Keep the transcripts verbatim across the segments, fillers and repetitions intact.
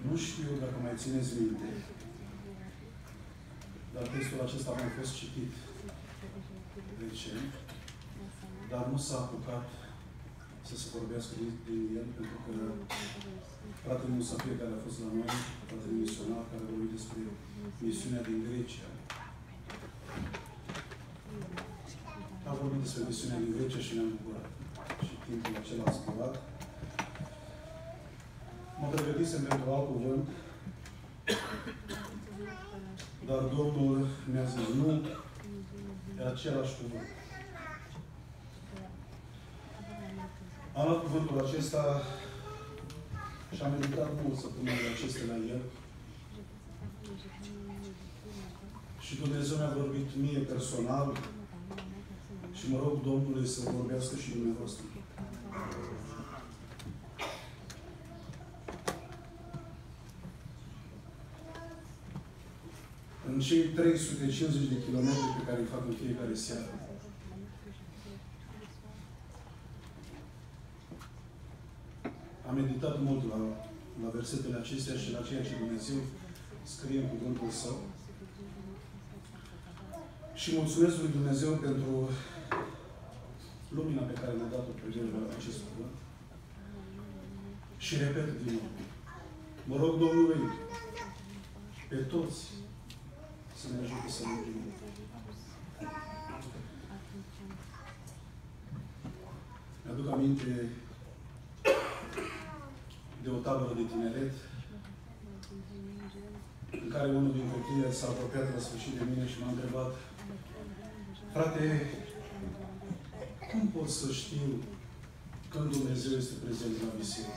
Nu știu dacă mai țineți minte, dar textul acesta a mai fost citit recent, dar nu s-a apucat să se vorbească din el, pentru că fratele Musafir, care a fost la noi, fratele misionar, care a vorbit despre misiunea din Grecia, a vorbit despre misiunea din Grecia și ne-am bucurat. Și timpul acela a zburat. Mă pregătisem pentru alt cuvânt, dar Domnul mi-a zis, nu, e același cuvânt. Am luat cuvântul acesta și am meditat mult săptămânile acestea la el. Și Dumnezeu mi-a vorbit mie personal și mă rog Domnului să vorbească și dumneavoastră. În cei trei sute cincizeci de kilometri pe care îi fac în fiecare seară, am meditat mult la, la versetele acestea și la ceea ce Dumnezeu scrie în cuvântul Său. Și mulțumesc lui Dumnezeu pentru lumina pe care mi-a dat-o pe la acest cuvânt. Și repet din nou. Mă rog Domnului pe toți să ne ajute să ne primim. Mi-aduc aminte de o tabără de tineret în care unul din copii s-a apropiat la sfârșit de mine și m-a întrebat: frate, cum pot să știu când Dumnezeu este prezent la biserică?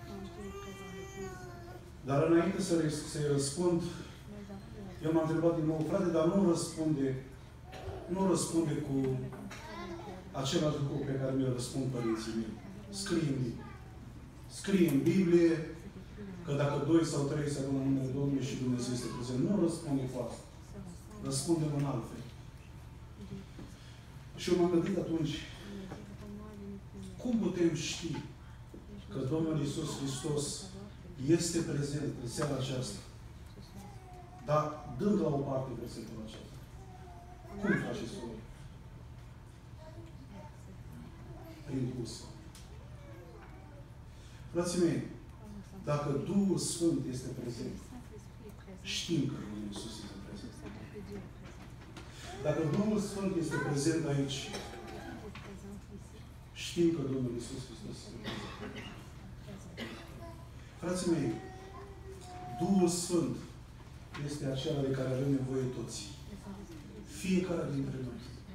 Dar înainte să-i răspund, eu m-am întrebat din nou: frate, dar nu răspunde, nu răspunde cu același lucru pe care mi-l răspund părinții mei. Scrie în Biblie. Scrie în Biblie că dacă doi sau trei se adună în numele Domnului și Dumnezeu este prezent. Nu răspunde cu asta. Răspundem în altfel. Și eu m-am gândit atunci, cum putem ști că Domnul Iisus Hristos este prezent în seara aceasta? Dar dând la o parte versetul acesta. Cum face soră? Prin Duhul Sfânt. Frații mei, dacă Duhul Sfânt este prezent, știm că Domnul Iisus este prezent. Dacă Duhul Sfânt este prezent aici, știm că Domnul Iisus Hristos este prezent. Frații mei, Duhul Sfânt este acela de care avem nevoie toți. Fiecare dintre noi.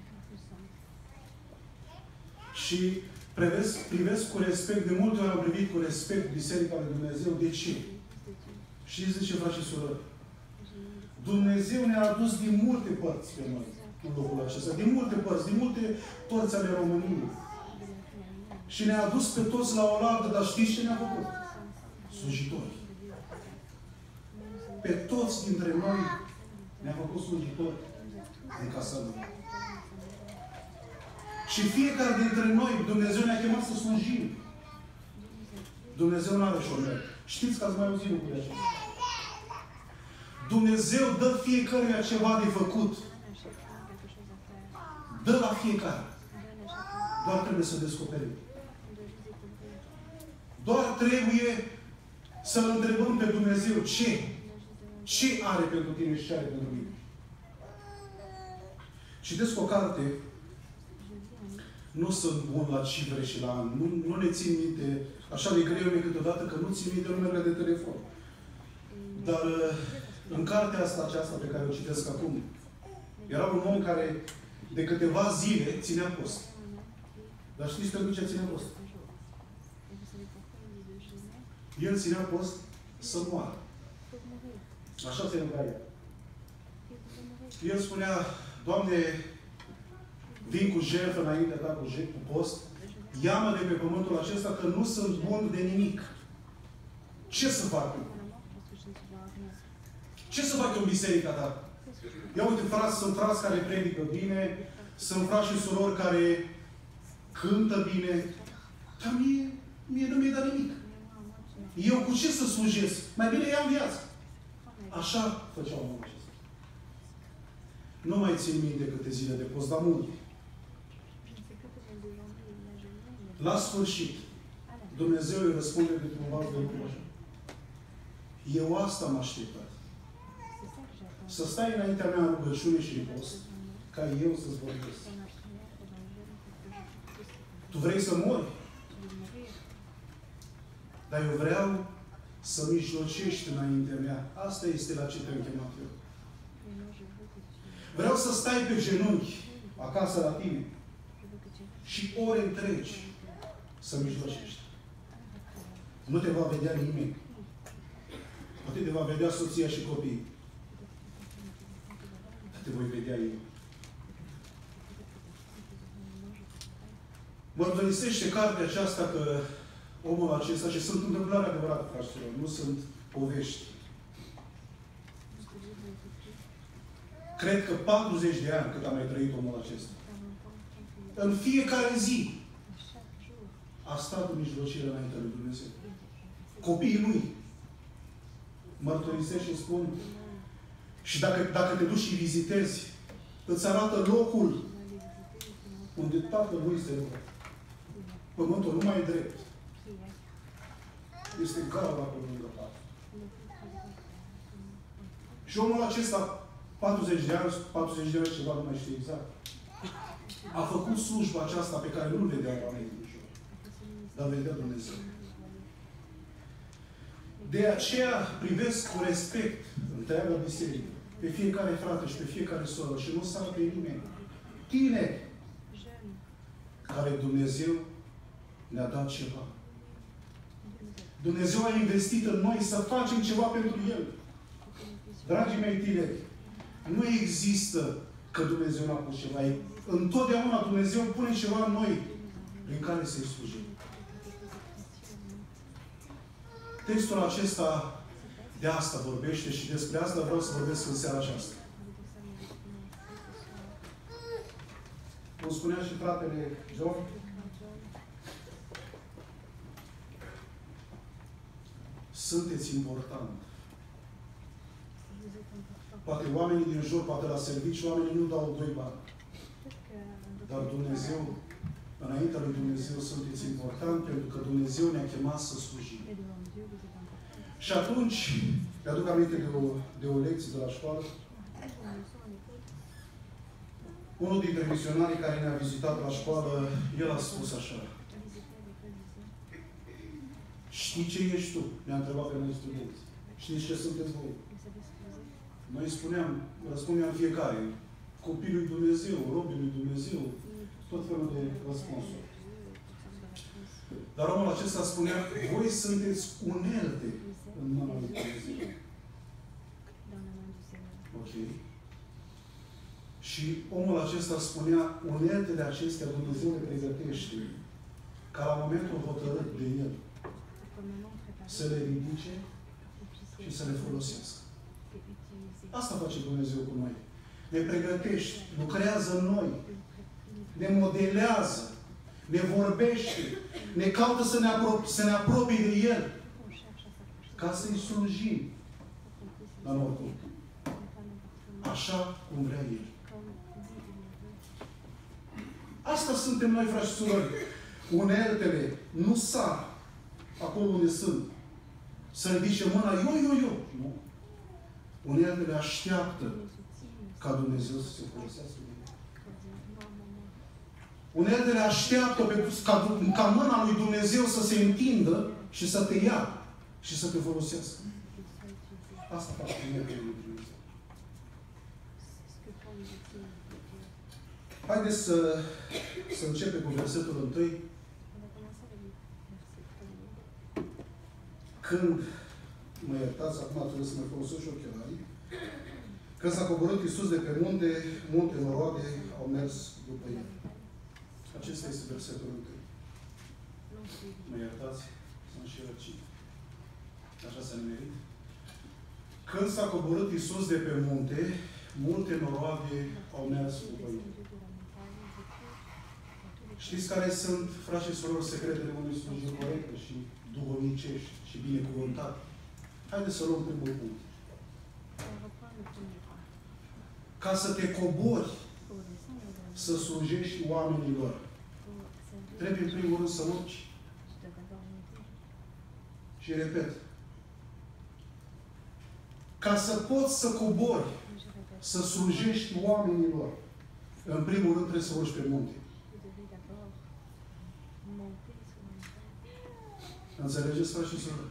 Și privesc, privesc cu respect, de multe ori am privit cu respect Biserica lui Dumnezeu. De ce? Știți de ce, frate și surori? Dumnezeu ne-a adus din multe părți pe noi în locul acesta. Din multe părți, din multe părți ale României. Și ne-a adus pe toți la oaltă, dar știți ce ne-a făcut? Slujitori. Pe toți dintre noi ne-a făcut slujitori în casa Lui. Și fiecare dintre noi, Dumnezeu ne-a chemat să slujim. Dumnezeu nu are șomer. Știți că ați mai auzit lucrurile acestea. Dumnezeu dă fiecăruia ceva de făcut. Dă la fiecare. Doar trebuie să descoperim. Doar trebuie să-L întrebăm pe Dumnezeu ce? Ce are pentru tine și ce are pentru mine? Citesc o carte. Nu sunt bun la cifre și la ani. Nu, nu ne țin minte. Așa de greu e câteodată că nu țin minte numerele de telefon. Dar în cartea asta, aceasta pe care o citesc acum, era un om care de câteva zile ținea post. Dar știți pentru ce ținea post? El ținea post să moară. Așa se numerea el. El spunea: Doamne, vin cu jertfă înaintea Ta, cu, cu post, ia-mă de pe pământul acesta că nu sunt bun de nimic. Ce să fac eu? Ce să fac eu în biserica Ta? Ia uite, frați, sunt frați care predică bine, sunt frați și surori care cântă bine, dar mie, mie nu mi-e dat nimic. Eu cu ce să slujesc? Mai bine ia în viață. Așa făceau omul acesta. Nu mai țin minte câte zile de post, dar mult. La sfârșit, Dumnezeu îi răspunde dintr-un val de lucru așa. Eu asta m-am așteptat. Să stai înaintea mea în rugăciune și în post, ca eu să-ți vorbesc. Tu vrei să mori? Dar eu vreau să mijlocești înaintea mea. Asta este la ce te-am chemat eu. Vreau să stai pe genunchi acasă la tine și ore întregi să mijlocești. Nu te va vedea nimeni. Poate te va vedea soția și copiii. Dar te voi vedea eu. Mărturisește cartea aceasta că omul acesta, și sunt întâmplări adevărate, fraților, nu sunt povești. Cred că patruzeci de ani cât a mai trăit omul acesta. În fiecare zi a stat în mijlocire înaintea lui Dumnezeu. Copiii lui mărturisește și spun. Și dacă, dacă te duci și vizitezi, îți arată locul unde tatăl lui se rugă. Pământul nu mai e drept. Este gara acolo lângă patru. Și omul acesta, patruzeci de ani, patruzeci de ani ceva, nu mai știu exact, a făcut slujba aceasta pe care nu-l vedea oamenii din jur. Dar vedea Dumnezeu. De aceea privesc cu respect întreaga biserică, pe fiecare frate și pe fiecare soră și nu sar pe nimeni. Tineri care Dumnezeu ne-a dat ceva. Dumnezeu a investit în noi să facem ceva pentru El. Dragii mei tineri, nu există că Dumnezeu n-a pus ceva. Întotdeauna Dumnezeu pune ceva în noi prin care să-i slujim. Textul acesta de asta vorbește și despre asta vreau să vorbesc în seara aceasta. Cum spunea și fratele John, sunteți important. Poate oamenii din jur, poate la servici, oamenii nu dau doi bani. Dar Dumnezeu, înaintea lui Dumnezeu, sunteți important pentru că Dumnezeu ne-a chemat să slujim. Și atunci, mi-aduc aminte de o, de o lecție de la școală. Unul dintre misionarii care ne-a vizitat la școală, el a spus așa. Știi ce ești tu? Ne-a întrebat pe noi studenți. Știți ce sunteți voi? Noi spuneam, răspundeam fiecare. Copilul lui Dumnezeu, robii lui Dumnezeu, tot felul de răspunsuri. Dar omul acesta spunea, voi sunteți unelte în mâna lui Dumnezeu. Ok. Și omul acesta spunea, uneltele acestea Dumnezeu le pregătește ca la momentul hotărât de El să le ridice și să le folosească. Asta face Dumnezeu cu noi. Ne pregătește, lucrează în noi, ne modelează, ne vorbește, ne caută să ne, apro- să ne apropie de El, ca să-i slujim. Dar nu oricum. Așa cum vrea El. Asta suntem noi, frați și surori. Uneltele nu sar acolo unde sunt. Să ridice mâna, eu, eu, eu. Nu. Uneltele așteaptă ca Dumnezeu să se folosească de ele. Uneltele așteaptă pe, ca, ca mâna lui Dumnezeu să se întindă și să te ia și să te folosească. Asta face uneltele lui Dumnezeu. Haideți să, să începem cu versetul întâi. Când, mă iertați, acum trebuie să mă folosesc și ochelarii, când s-a coborât Iisus de pe munte, multe noroade au mers după El. Acesta este versetul întâi. Mă iertați, sunt și răcit. Așa s-a nimerit. Când s-a coborât Iisus de pe munte, multe noroade au mers după El. Știți care sunt, frați și surori, secretele unui slujiri corecte și duhovnicești și binecuvântate? Haideți să luăm primul punct. Ca să te cobori, să slujești oamenilor, trebuie în primul rând să urci. Și repet, ca să poți să cobori, să slujești oamenilor, în primul rând trebuie să urci pe munte. Înțelegeți, frați și surori?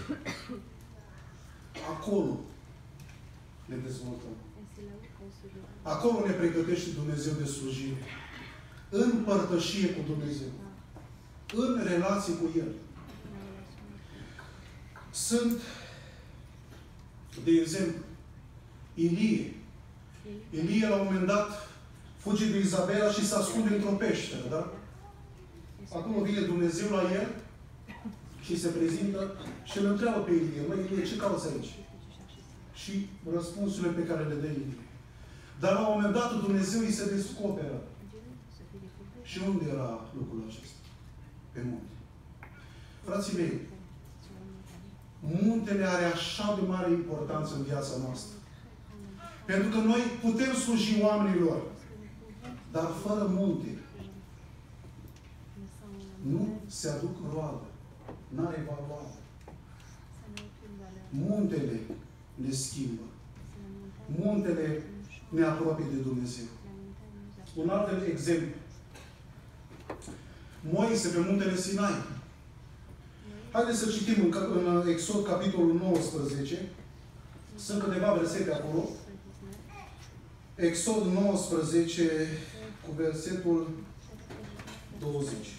Acolo ne dezvoltăm. Acolo ne pregătește Dumnezeu de slujire. În părtășie cu Dumnezeu. În relație cu El. Sunt, de exemplu, Ilie. Ilie, la un moment dat, fuge de Izabela și se ascunde într-o peșteră, da? Acolo vine Dumnezeu la el și se prezintă și îl întreabă pe Ilie: măi, Ilie, ce cauți aici? Și răspunsurile pe care le dă Ilie. Dar la un moment dat Dumnezeu îi se descoperă. Și unde era lucrul acesta? Pe munte. Frații mei, muntele are așa de mare importanță în viața noastră. Pentru că noi putem sluji oamenilor, dar fără munte nu se aduc roadă. N-are valoare. Muntele ne schimbă. Muntele ne apropie de Dumnezeu. Un alt exemplu. Moise pe muntele Sinai. Haideți să citim în, în Exod, capitolul nouăsprezece. Sunt câteva versete acolo. Exod nouăsprezece, cu versetul douăzeci.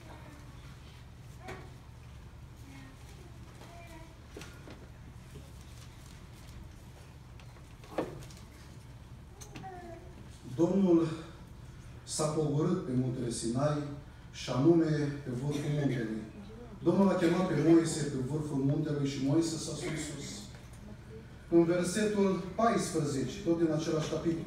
Domnul s-a pogorât pe muntele Sinai și anume pe vârful muntelui. Domnul a chemat pe Moise pe vârful muntelui și Moise s-a sus sus. În versetul paisprezece, tot din același capitol.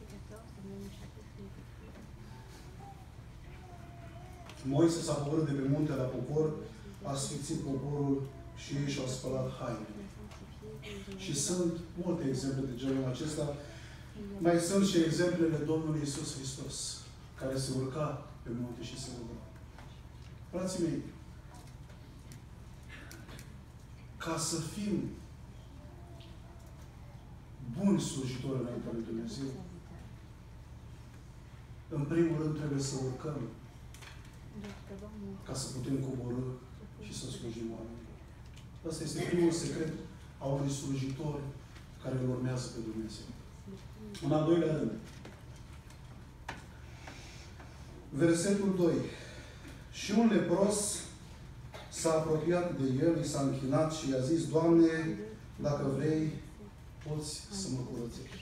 Moise s-a pogorât de pe munte la popor, a sfințit poporul și ei și-au spălat hainele. Și sunt multe exemple de genul acesta. Mai sunt și exemplele Domnului Iisus Hristos, care se urca pe munte și se ruga. Frații mei, ca să fim buni slujitori înaintea lui Dumnezeu, în primul rând trebuie să urcăm ca să putem coborî și să slujim oamenilor. Asta este primul secret a unui slujitor care îl urmează pe Dumnezeu. În al doilea rând, versetul doi. Și un lepros s-a apropiat de el, i s-a închinat și i-a zis: Doamne, dacă vrei, poți să mă curățești.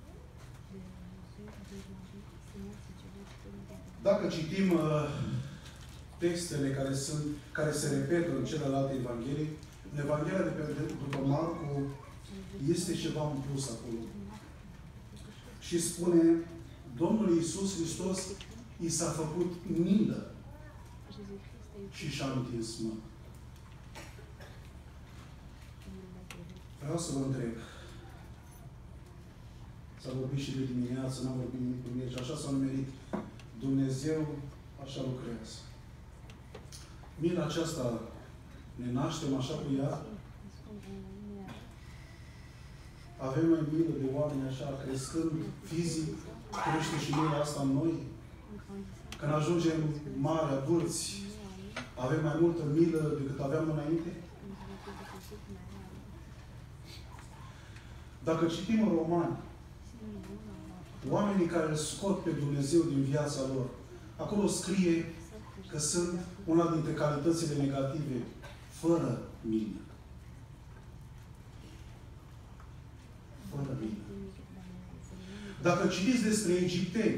Dacă citim uh, textele care, sunt, care se repetă în celelalte Evanghelii, în Evanghelia de pe după Marcu este ceva în plus acolo. Și spune, Domnul Iisus Hristos i s-a făcut milă și și-a întins mâna. Vreau să vă întreb. S-a vorbit și de dimineață, n-am vorbit nimic cu mine și așa s-a numerit. Dumnezeu așa lucrează. Mila aceasta ne naștem așa cu ea? Avem mai milă de oameni așa, crescând fizic, crește și mila asta în noi? Când ajungem mari, adulți, avem mai multă milă decât aveam înainte? Dacă citim în Romani, oamenii care îl scot pe Dumnezeu din viața lor, acolo scrie că sunt una dintre calitățile negative, fără milă. Fără milă. Dacă citiți despre egipteni,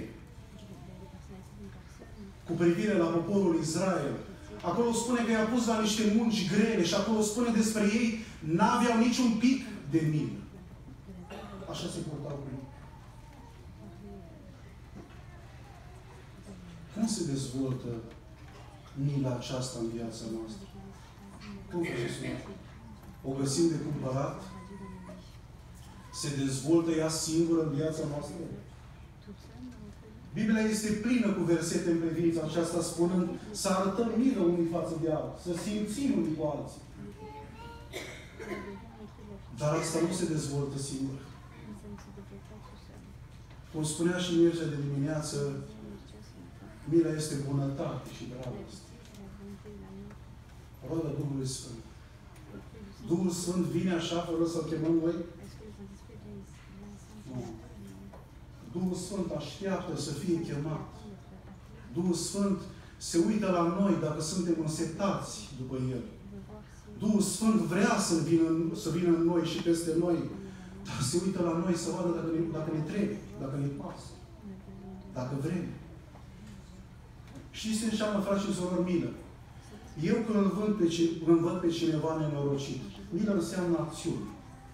cu privire la poporul Israel, acolo spune că i-a pus la niște munci grele și acolo spune despre ei, n-aveau niciun pic de milă. Așa se purtau cu ei. Cum se dezvoltă mila aceasta în viața noastră? Cum face? O găsim de cumpărat? Se dezvoltă ea singură în viața noastră? Biblia este plină cu versete în privința aceasta, spunând să arătăm milă unii față de alții, să simțim unii cu alții. Dar asta nu se dezvoltă singur. Cum spunea și Mircea de dimineață, mila este bunătate și dragoste. Roada Duhului Sfânt. Duhul Sfânt vine așa fără să-L chemăm noi? Nu. Duhul Sfânt așteaptă să fie chemat. Duhul Sfânt se uită la noi dacă suntem însetați după El. Duhul Sfânt vrea să vină, să vină în noi și peste noi, dar se uită la noi să vadă dacă ne, dacă ne trebuie, dacă ne pasă, dacă vrem. Știți ce înseamnă, frați și surori, milă? Eu când îl văd pe, îl văd pe cineva nenorocit, milă înseamnă acțiune.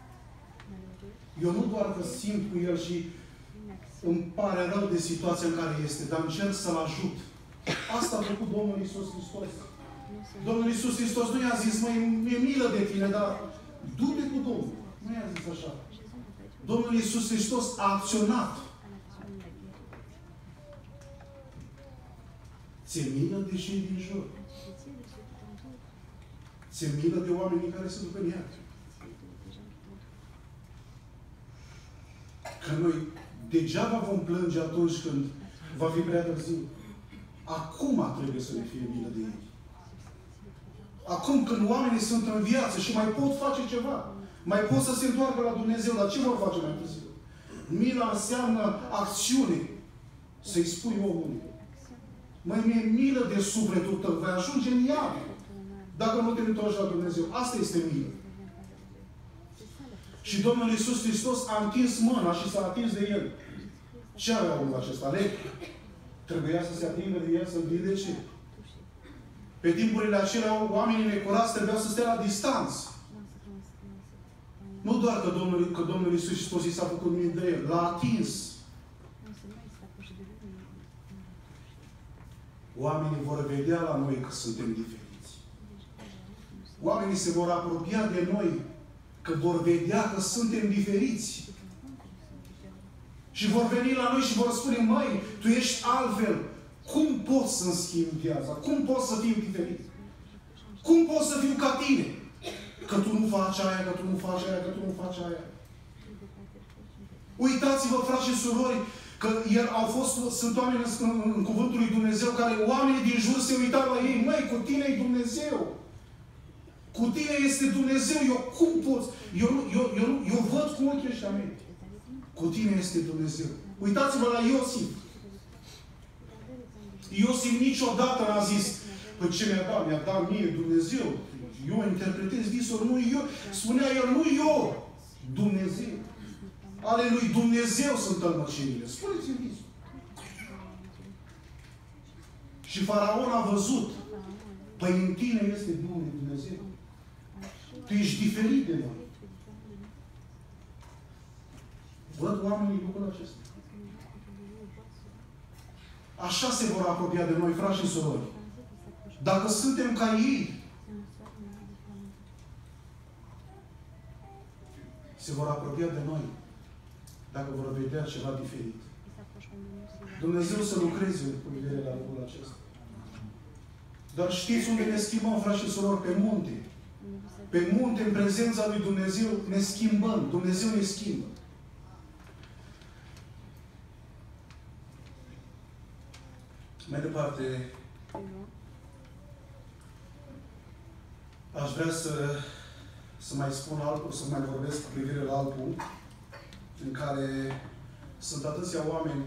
Eu nu doar că simt cu el și îmi pare rău de situația în care este, dar încerc să-l ajut. Asta a făcut Domnul Iisus Hristos. Domnul Iisus Hristos nu i-a zis, măi, mi-e milă de tine, dar du-te cu Domnul. Nu i-a zis așa. Domnul Iisus Hristos a acționat. Ți-e milă de cei din jur. Ți-e milă de oamenii care se duc în iad. Că noi degeaba vom plânge atunci când va fi prea târziu. Acum trebuie să ne fie milă de ei. Acum când oamenii sunt în viață și mai pot face ceva, mai pot să se întoarcă la Dumnezeu, dar ce vor face mai târziu? Mila înseamnă acțiune. Să-i spui omului, măi, mi-e milă de sufletul tău, vei ajunge în iad dacă nu te întorci la Dumnezeu. Asta este milă. Și Domnul Iisus Hristos a întins mâna și s-a atins de el. Ce avea omul acesta? Lepra. Trebuia să se atingă de el, să-l vindece. Pe timpurile acelea, oamenii necurați trebuiau să stea la distanță. Nu doar că Domnul, că Domnul Iisus Hristos i s-a făcut mâini de el, l-a atins. Oamenii vor vedea la noi că suntem diferiți. Oamenii se vor apropia de noi că vor vedea că suntem diferiți. Și vor veni la noi și vor spune, măi, tu ești altfel. Cum pot să-mi schimb viața? Cum pot să fiu diferit? Cum pot să fiu ca tine? Că tu nu faci aia, că tu nu faci aia, că tu nu faci aia. Uitați-vă, frați și surori, că ieri au fost, sunt oameni în, în, în Cuvântul lui Dumnezeu care oamenii din jur se uitau la ei. Măi, cu tine e Dumnezeu. Cu tine este Dumnezeu. Eu cum pot? Eu, eu, eu, eu văd cu ochii ăștia mei. Cu tine este Dumnezeu. Uitați-vă la Iosif. Iosif niciodată n-a zis, păi ce mi-a dat? Mi-a dat mie Dumnezeu. Eu interpretez visuri, nu eu. Spunea el, nu eu. Dumnezeu. Ale lui Dumnezeu sunt tălmăcirile. Spuneți-mi visul. Și Faraon a văzut. Păi în tine este Duhul lui Dumnezeu. Tu ești diferit de noi. Văd oamenii lucrul acesta. Așa se vor apropia de noi, frați și surori. Dacă suntem ca ei, se vor apropia de noi. Dacă vor vedea ceva diferit. Dumnezeu să lucreze cu privire la lucrul acesta. Dar știți unde ne schimbăm, frați și surori? Pe munte. Pe munte, în prezența lui Dumnezeu, ne schimbăm. Dumnezeu ne schimbă. Mai departe, aș vrea să, să mai spun alt, să mai vorbesc cu privire la alt punct, în care sunt atâția oameni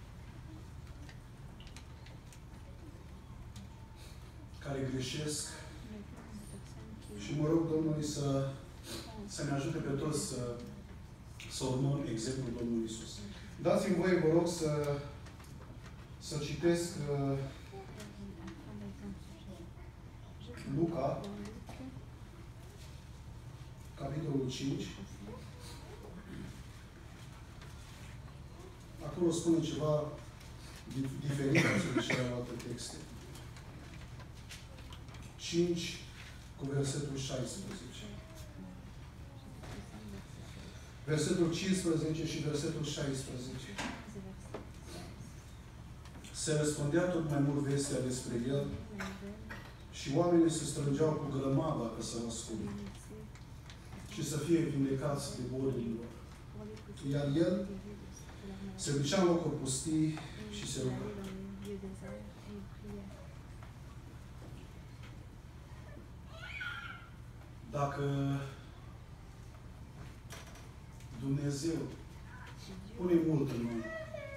care greșesc și mă rog Domnului să, să ne ajute pe toți să, să urmăm exemplul Domnului Iisus. Dați-mi voie, vă rog, să să citesc uh, Luca, capitolul cinci. Acolo spune ceva diferit față de celelalte texte. cinci cu versetul șaisprezece. Versetul cincisprezece și versetul șaisprezece. Se răspândea tot mai mult vestea despre el și oamenii se strângeau cu grămadă ca să răspundă și să fie vindecați de bolile lor. Iar el se ducea în locuri pustii și se ruga. Dacă Dumnezeu pune mult în noi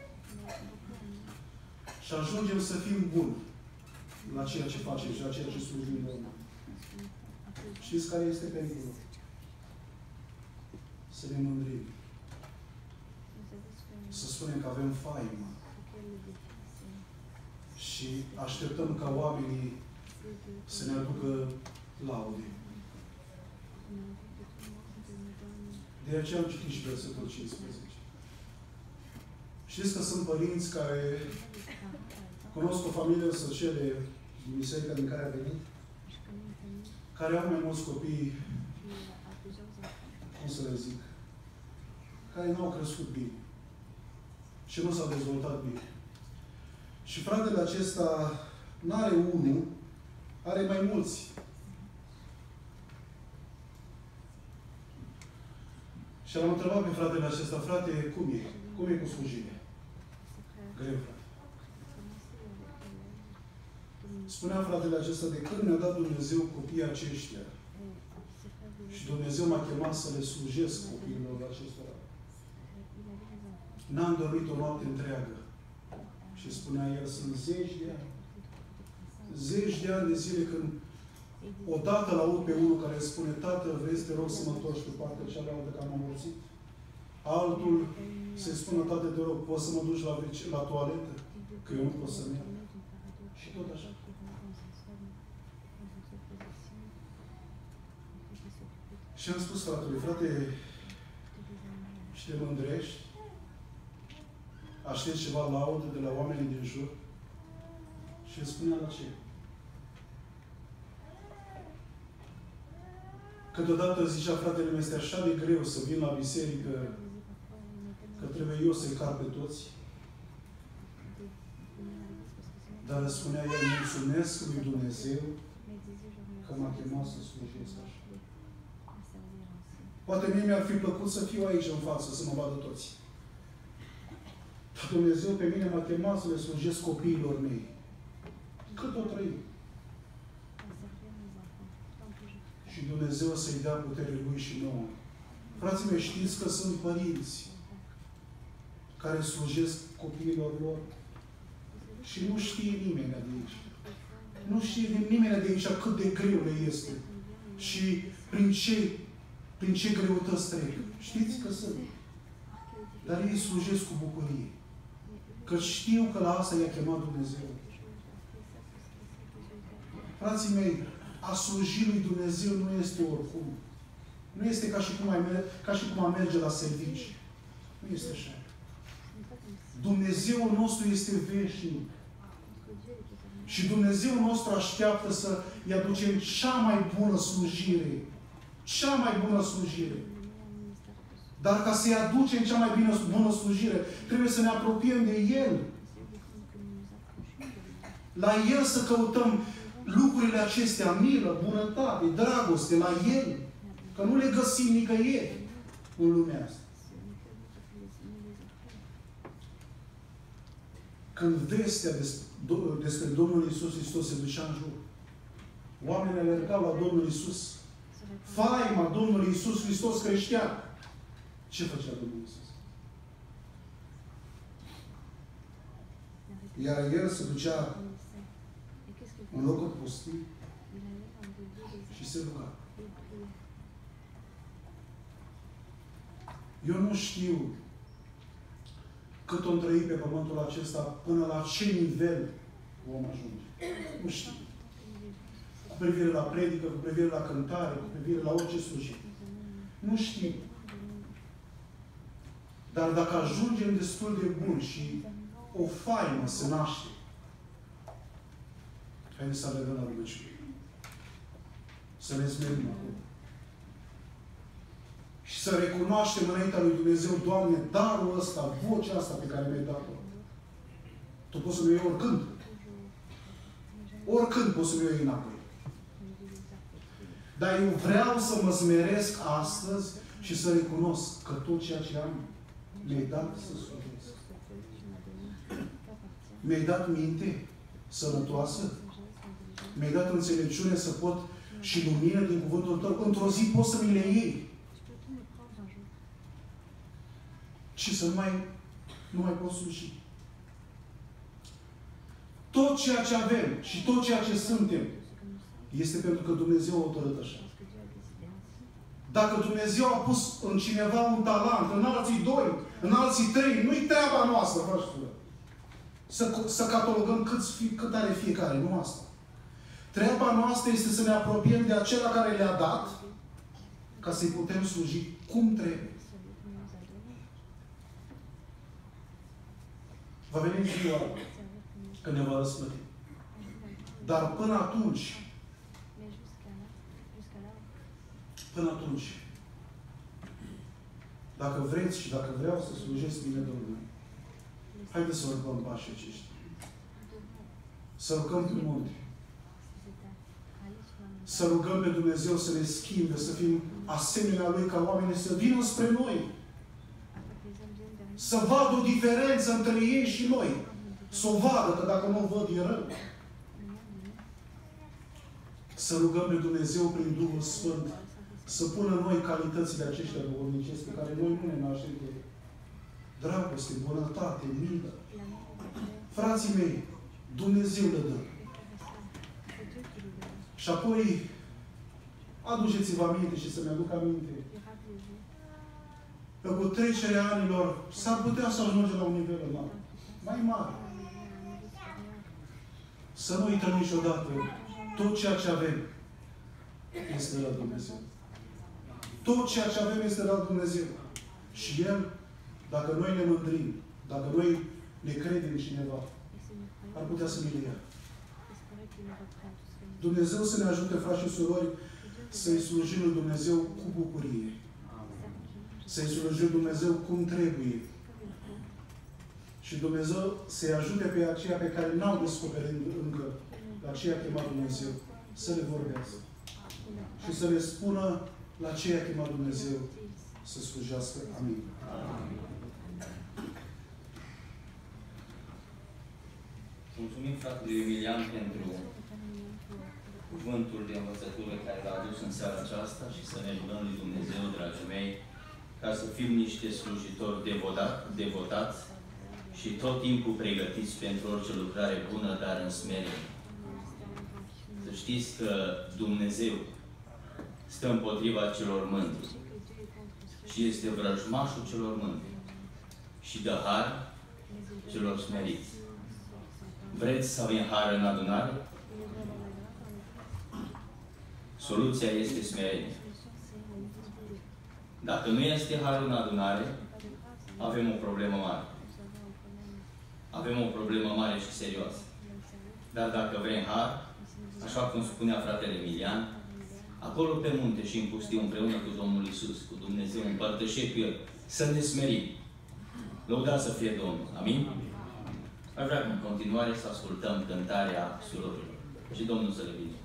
și ajungem să fim buni la ceea ce facem și la ceea ce slujim Domnului, știți care este pericolul? Să ne mândrim. Să spunem că avem faimă. Și așteptăm ca oamenii să ne aducă laude. De aceea am citit și versetul cincisprezece. Știți că sunt părinți care cunosc o familie săcele din biserica din care a venit, care au mai mulți copii, cum să le zic, care nu au crescut bine și nu s-au dezvoltat bine. Și fratele acesta n-are unul, are mai mulți. Și l-am întrebat pe fratele acesta, frate, cum e? Cum e cu slujirea? Greu, frate. Spunea fratele acesta, de când mi-a dat Dumnezeu copiii aceștia și Dumnezeu m-a chemat să le slujesc copiilor acestora, n-am dormit o noapte întreagă. Și spunea el, sunt zeci de ani. Zeci de ani de zile când odată l-aud pe unul care spune, Tată, vrei, te rog să mă întorci pe partea cealaltă că am amorțit? Altul se spune, Tată, te rog, poți să mă duci la, la toaletă? Că eu nu pot să merg. Și tot așa. Și am spus fratului, frate, și te mândrești? Aștept ceva laudă de la oamenii din jur? Și îmi spunea la ce? Câteodată zicea fratele meu, este așa de greu să vin la biserică că trebuie eu să-i car pe toți. Dar spunea el, mulțumesc lui Dumnezeu că m-a chemat să slujesc așa. Poate mie mi-ar fi plăcut să fiu aici în față, să mă vadă toți. Dar Dumnezeu pe mine m-a chemat să le slujesc copiilor mei. Cât o trăim. Și Dumnezeu să-i dea putere Lui și nouă. Frații mei, știți că sunt părinți care slujesc copiilor lor și nu știe nimeni de aici. Nu știe nimeni de aici cât de greu le este și prin ce, prin ce greutăți trec. Știți că sunt. Dar ei slujesc cu bucurie. Că știu că la asta i-a chemat Dumnezeu. Frații mei, a sluji lui Dumnezeu nu este oricum. Nu este ca și cum, ai merge, ca și cum a merge la servici. Nu este așa. Dumnezeul nostru este veșnic. Și Dumnezeul nostru așteaptă să îi aducem cea mai bună slujire. Cea mai bună slujire. Dar ca să-i aducem cea mai bună, bună slujire, trebuie să ne apropiem de El. La El să căutăm lucrurile acestea, milă, bunătate, dragoste, la El. Că nu le găsim nicăieri în lumea asta. Când vestea despre Domnul Iisus Hristos se ducea în jur, oamenii alergau la Domnul Iisus. Faima Domnului Iisus Hristos creștea. Ce făcea Domnul Iisus? Iar El se ducea în locul pustii și se ruga. Eu nu știu cât o trăi pe pământul acesta, până la ce nivel vom ajunge. Nu știu. Cu privire la predică, cu privire la cântare, cu privire la orice slujire. Nu știu. Dar dacă ajungem destul de buni și o faimă se naște. Haideți să alergăm la rugăciune. Să ne smerim acum. Și să recunoaștem înaintea lui Dumnezeu, Doamne, darul ăsta, vocea asta pe care mi-ai dat-o. Tu poți să mi iei oricând. Oricând poți să mi iei înapoi. Dar eu vreau să mă smeresc astăzi și să recunosc că tot ceea ce am mi-ai dat să slujesc. Mi-ai dat minte sănătoasă. Mi-ai dat înțelepciune să pot și lumină din cuvântul Tău. Într-o zi poți să mi le iei. Și să nu mai, nu mai pot sluji. Tot ceea ce avem și tot ceea ce suntem este pentru că Dumnezeu a hotărât așa. Dacă Dumnezeu a pus în cineva un talent, în alții doi, în alții trei, nu-i treaba noastră, fraților. Să, să catalogăm cât, cât are fiecare, nu asta. Treaba noastră este să ne apropiem de acela care le-a dat ca să-i putem sluji cum trebuie. Va veni ziua când ne va răsplăti. Dar până atunci, până atunci, dacă vreți și dacă vreau să slujesc bine Domnului, haideți să urcăm pașii aceștia. Să rugăm pe munte. Să rugăm pe Dumnezeu să ne schimbe, să fim asemenea Lui, ca oamenii să vină spre noi. Să vadă o diferență între ei și noi. Să o vadă, că dacă nu o văd, e rău. Să rugăm pe Dumnezeu prin Duhul Sfânt să pună în noi calitățile aceștia duhovnicești pe care noi nu ne naștem de dragoste, bunătate, milă. Frații mei, Dumnezeu le dă. Și apoi aduceți-vă aminte și să-mi aduc aminte că cu trecerea anilor s-ar putea să ajungem la un nivel înalt, mai mare. Să nu uităm niciodată, tot ceea ce avem este de la Dumnezeu. Tot ceea ce avem este de la Dumnezeu. Și El, dacă noi ne mândrim, dacă noi ne credem în cineva, ar putea să ne ia. Dumnezeu să ne ajute, frați și surori, să-i slujim lui Dumnezeu cu bucurie. Să-i slujim Dumnezeu cum trebuie. Și Dumnezeu să-i ajute pe aceia pe care n-au descoperit încă la ce a chemat Dumnezeu, să le vorbească. Și să le spună la ce a chemat Dumnezeu să slujească. Amin. Mulțumim fratelui Emilian pentru cuvântul de învățătură care l-a adus în seara aceasta și să ne rugăm lui Dumnezeu, dragii mei, ca să fim niște slujitori devotat, devotați și tot timpul pregătiți pentru orice lucrare bună, dar în smerenie. Să știți că Dumnezeu stă împotriva celor mândri și este vrăjmașul celor mândri și dă har celor smeriți. Vreți să avem har în adunare? Soluția este smerenie. Dacă nu este har în adunare, avem o problemă mare. Avem o problemă mare și serioasă. Dar dacă vrem har, așa cum spunea fratele Emilian, acolo pe munte și în pustiu, împreună cu Domnul Iisus, cu Dumnezeu, împărtășie cu El, să ne smerim. Lăudați să fie Domnul. Amin? Aș vrea în continuare să ascultăm cântarea surorilor. Și Domnul să le vină.